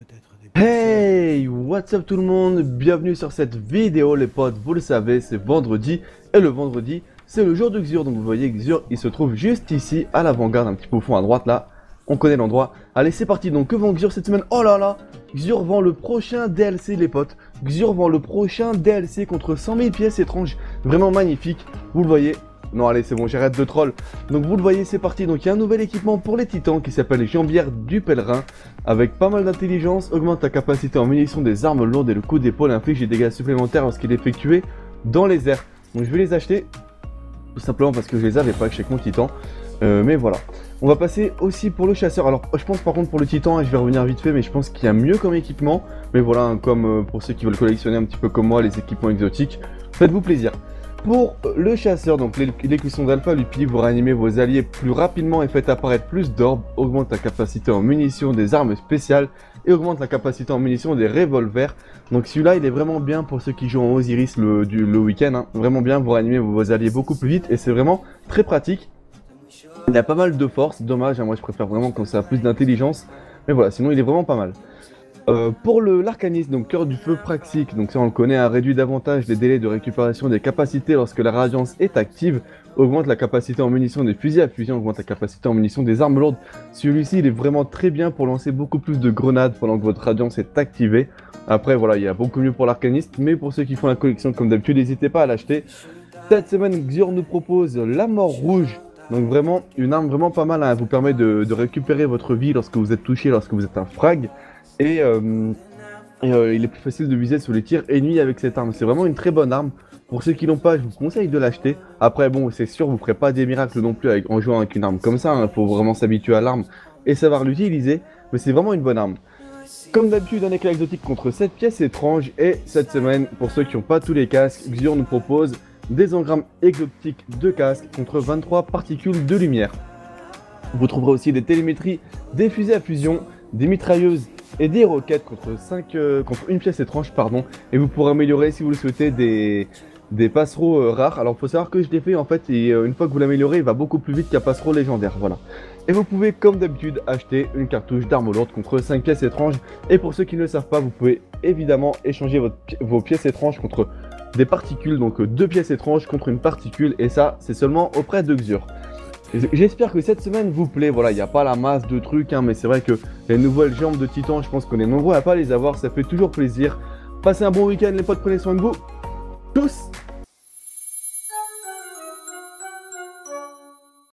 Hey, what's up tout le monde, bienvenue sur cette vidéo les potes, vous le savez c'est vendredi et le vendredi c'est le jour de Xur, donc vous voyez Xur il se trouve juste ici à l'avant-garde, un petit peu au fond à droite là, on connaît l'endroit. Allez c'est parti, donc que vend Xur cette semaine? Oh là là, Xur vend le prochain DLC les potes, Xur vend le prochain DLC contre 100 000 pièces étranges, vraiment magnifique, vous le voyez. Non allez c'est bon, j'arrête de troll. Donc vous le voyez c'est parti, donc il y a un nouvel équipement pour les titans qui s'appelle les jambières du pèlerin. Avec pas mal d'intelligence, augmente la capacité en munitions des armes lourdes et le coup d'épaule inflige des dégâts supplémentaires lorsqu'il est effectué dans les airs. Donc je vais les acheter, tout simplement parce que je les avais pas chez mon titan. Mais voilà. On va passer aussi pour le chasseur. Alors je pense par contre pour le titan, je vais revenir vite fait, mais je pense qu'il y a mieux comme équipement. Mais voilà, hein, comme pour ceux qui veulent collectionner un petit peu comme moi les équipements exotiques, faites-vous plaisir. Pour le chasseur, donc les cuissons d'alpha lui permettent vous réanimer vos alliés plus rapidement et faites apparaître plus d'orbes, augmente la capacité en munitions des armes spéciales et augmente la capacité en munitions des revolvers. Donc celui-là il est vraiment bien pour ceux qui jouent en Osiris le week-end, hein. Vraiment bien, vous réanimez vos alliés beaucoup plus vite et c'est vraiment très pratique. Il a pas mal de force, dommage, hein, moi je préfère vraiment quand ça a plus d'intelligence, mais voilà, sinon il est vraiment pas mal. Pour l'arcaniste, donc cœur du feu praxique, donc ça on le connaît, un réduit davantage les délais de récupération des capacités lorsque la radiance est active, augmente la capacité en munitions des fusils à fusion, augmente la capacité en munitions des armes lourdes. Celui-ci il est vraiment très bien pour lancer beaucoup plus de grenades pendant que votre radiance est activée. Après voilà, il y a beaucoup mieux pour l'arcaniste, mais pour ceux qui font la collection comme d'habitude, n'hésitez pas à l'acheter. Cette semaine, Xur nous propose la mort rouge. Donc vraiment, une arme vraiment pas mal, hein. Elle vous permet de récupérer votre vie lorsque vous êtes touché, lorsque vous êtes un frag. Et il est plus facile de viser sur les tirs ennemis avec cette arme. C'est vraiment une très bonne arme. Pour ceux qui l'ont pas, je vous conseille de l'acheter. Après bon, c'est sûr, vous ne ferez pas des miracles non plus en jouant avec une arme comme ça. Il faut vraiment s'habituer à l'arme et savoir l'utiliser. Mais c'est vraiment une bonne arme. Comme d'habitude, un éclat exotique contre 7 pièces étranges. Et cette semaine, pour ceux qui n'ont pas tous les casques, Xur nous propose des engrammes exotiques de casque contre 23 particules de lumière. Vous trouverez aussi des télémétries, des fusées à fusion, des mitrailleuses et des roquettes contre une pièce étrange, pardon. Et vous pourrez améliorer, si vous le souhaitez, des passereaux rares. Alors il faut savoir que je l'ai fait en fait, et une fois que vous l'améliorez, il va beaucoup plus vite qu'un passereau légendaire, voilà. Et vous pouvez comme d'habitude acheter une cartouche d'arme lourde contre 5 pièces étranges. Et pour ceux qui ne le savent pas, vous pouvez évidemment échanger vos pièces étranges contre des particules, donc 2 pièces étranges contre une particule, et ça c'est seulement auprès de Xur. J'espère que cette semaine vous plaît. Voilà, il n'y a pas la masse de trucs, hein, mais c'est vrai que les nouvelles jambes de titan, je pense qu'on est nombreux à pas les avoir, ça fait toujours plaisir. Passez un bon week-end les potes, prenez soin de vous tous.